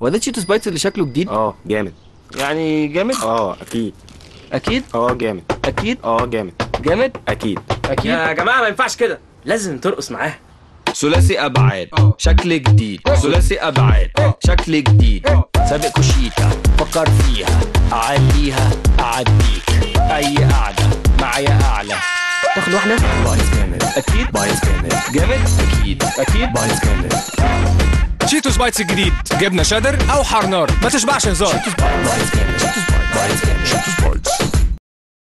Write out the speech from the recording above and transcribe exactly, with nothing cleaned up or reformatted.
هو ده تشيتوس بايتس اللي شكله جديد؟ اه جامد. يعني جامد؟ اه اكيد. اكيد؟ اه جامد. اكيد؟ اه جامد. جامد؟ اكيد. اكيد؟ يا جماعه ما ينفعش كده، لازم ترقص معاها. ثلاثي ابعاد شكل جديد، ثلاثي ابعاد شكل جديد. سابق كوشيتا فكر فيها، اعليها اعديك، اي قعده معايا اعلى. تاخد واحده؟ بايظ جامد اكيد؟ بايظ جامد جامد؟ اكيد اكيد؟ بايظ جامد. تشيتوس بايتس الجديد، جبنه شيدر او حار نار، ما تشبعش هزار. بايظ جامد بايظ جامد.